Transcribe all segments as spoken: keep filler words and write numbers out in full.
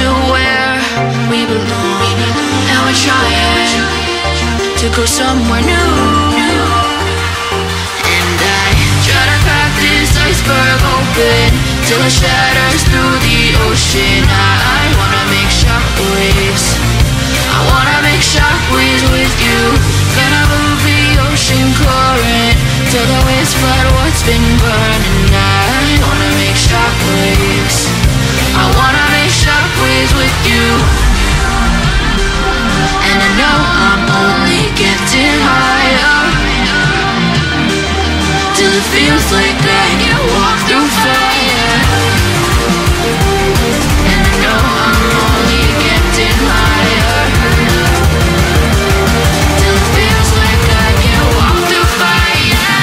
to where we belong, and we're trying to go somewhere new. And I try to crack this iceberg open till it shatters through the ocean. I wanna make shockwaves, I wanna make shockwaves with you. Gonna move the ocean current till the waves flood what's been burning. I wanna make shockwaves, I wanna make shockwaves with you. And I know I'm only getting higher till it feels like I can walk through fire. And I know I'm only getting higher till it feels like I can walk through fire.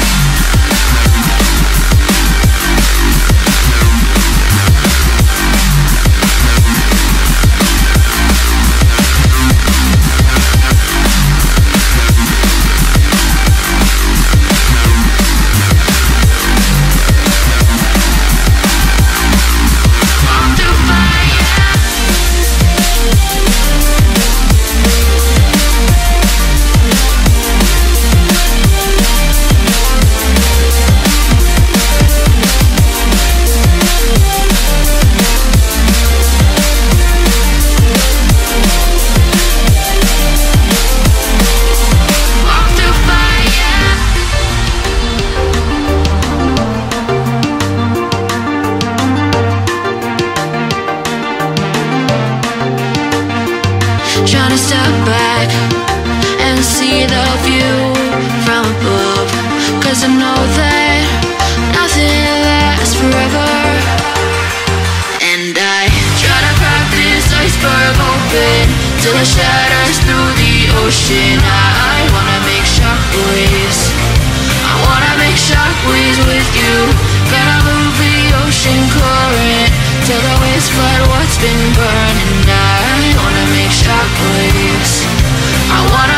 Trying to step back and see the view from above, 'cause I know that nothing lasts forever. And I try to crack this iceberg open till it shatters through the ocean. I wanna make shockwaves, I wanna make shockwaves with you. Gonna move the ocean current till the waves flood what's been burning. I wanna make shockwaves, I wanna